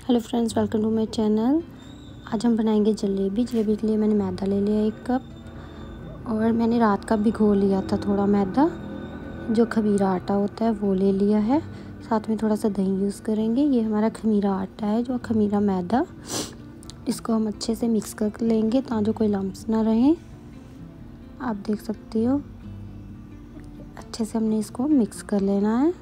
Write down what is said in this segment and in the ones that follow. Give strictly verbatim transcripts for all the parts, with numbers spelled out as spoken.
Hello friends, welcome to my channel. आज हम बनाएंगे जलेबी। जलेबी के लिए मैंने मैदा ले लिया एक कप, और मैंने रात का भिगो लिया था थोड़ा मैदा, जो खमीरा आटा होता है वो ले लिया है। साथ में थोड़ा सा दही यूज़ करेंगे। ये हमारा खमीरा आटा है, जो खमीरा मैदा। इसको हम अच्छे से मिक्स कर लेंगे ताकि कोई लम्स ना रहे। आप देख सकते हो, अच्छे से हमने इसको मिक्स कर लेना है।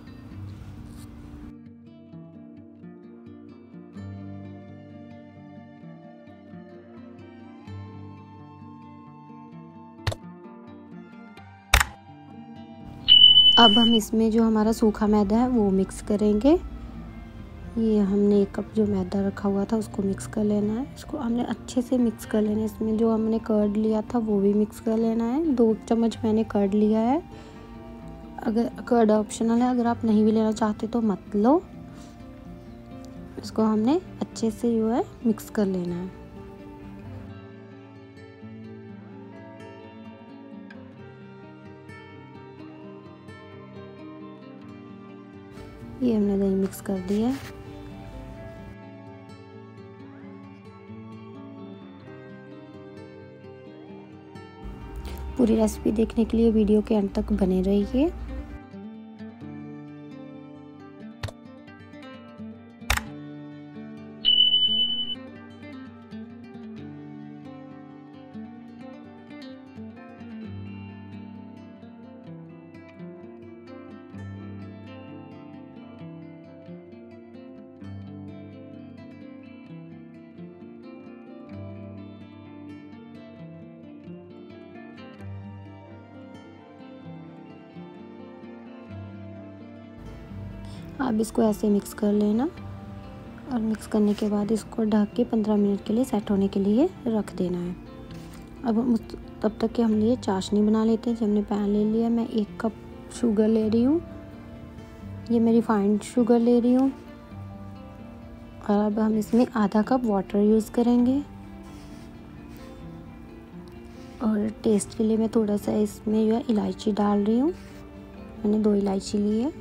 अब हम इसमें जो हमारा सूखा मैदा है वो मिक्स करेंगे। ये हमने एक कप जो मैदा रखा हुआ था उसको मिक्स कर लेना है। इसको हमने अच्छे से मिक्स कर लेना है। इसमें जो हमने कर्ड लिया था वो भी मिक्स कर लेना है। दो चम्मच मैंने कर्ड लिया है। अगर कर्ड ऑप्शनल है, अगर आप नहीं भी लेना चाहते तो मत लो। इसको हमने अच्छे से जो है मिक्स कर लेना है। ये हमने दही मिक्स कर दिया है। पूरी रेसिपी देखने के लिए वीडियो के अंत तक बने रहिए। अब इसको ऐसे मिक्स कर लेना, और मिक्स करने के बाद इसको ढक के पंद्रह मिनट के लिए सेट होने के लिए रख देना है। अब हम तब तक के हम लिए चाशनी बना लेते हैं। जब हमने पैन ले लिया, मैं एक कप शुगर ले रही हूँ। ये मैं रिफाइंड शुगर ले रही हूँ। और अब हम इसमें आधा कप वाटर यूज़ करेंगे। और टेस्ट के लिए मैं थोड़ा सा इसमें जो है इलायची डाल रही हूँ। मैंने दो इलायची ली है।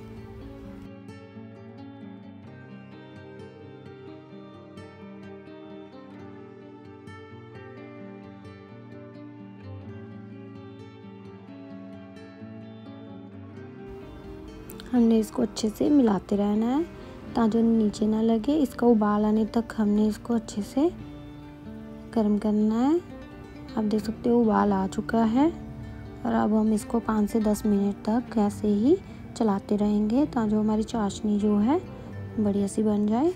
हमने इसको अच्छे से मिलाते रहना है ताकि नीचे ना लगे। इसका उबाल आने तक हमने इसको अच्छे से गर्म करना है। आप देख सकते हो उबाल आ चुका है। और अब हम इसको पाँच से दस मिनट तक ऐसे ही चलाते रहेंगे ताकि हमारी चाशनी जो है बढ़िया सी बन जाए।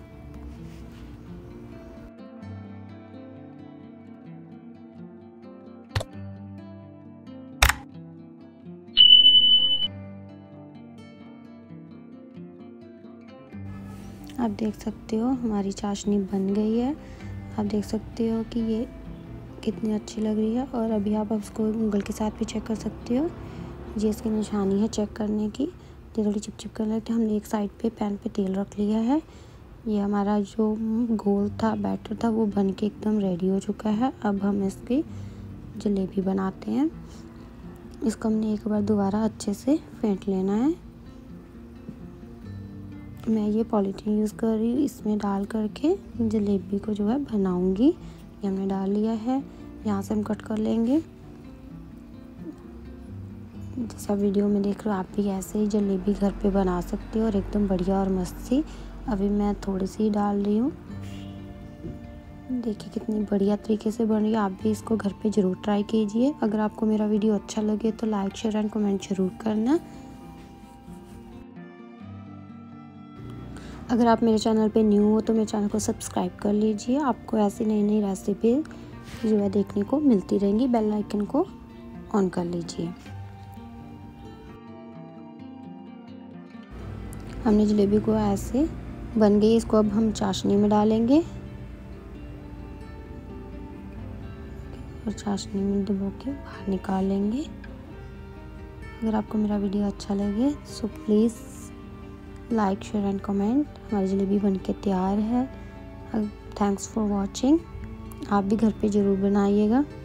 आप देख सकते हो हमारी चाशनी बन गई है। आप देख सकते हो कि ये कितनी अच्छी लग रही है। और अभी आप उसको उंगल के साथ भी चेक कर सकते हो। ये इसकी निशानी है चेक करने की। ये थोड़ी चिपचिप कर लगती है। हमने एक साइड पे पैन पे तेल रख लिया है। ये हमारा जो घोल था, बैटर था, वो बन के एकदम रेडी हो चुका है। अब हम इसकी जलेबी बनाते हैं। इसको हमने एक बार दोबारा अच्छे से फेंट लेना है। मैं ये पॉलीथीन यूज़ कर रही हूँ। इसमें डाल करके जलेबी को जो है बनाऊंगी। ये हमने डाल लिया है। यहाँ से हम कट कर लेंगे। जैसा वीडियो में देख रहे हो, आप भी ऐसे ही जलेबी घर पे बना सकते हो और एकदम बढ़िया और मस्त सी। अभी मैं थोड़ी सी ही डाल रही हूँ। देखिए कितनी बढ़िया तरीके से बन रही है। आप भी इसको घर पे ज़रूर ट्राई कीजिए। अगर आपको मेरा वीडियो अच्छा लगे तो लाइक, शेयर एंड कमेंट ज़रूर करना। अगर आप मेरे चैनल पे न्यू हो तो मेरे चैनल को सब्सक्राइब कर लीजिए। आपको ऐसी नई नई रेसिपी जो है देखने को मिलती रहेंगी। बेल आइकन को ऑन कर लीजिए। हमने जलेबी को ऐसे बन गई। इसको अब हम चाशनी में डालेंगे और चाशनी में डुबो के बाहर निकाल लेंगे। अगर आपको मेरा वीडियो अच्छा लगे so please like, share and comment. हमारी जलेबी बनके तैयार है। Thanks for watching. आप भी घर पे ज़रूर बनाइएगा।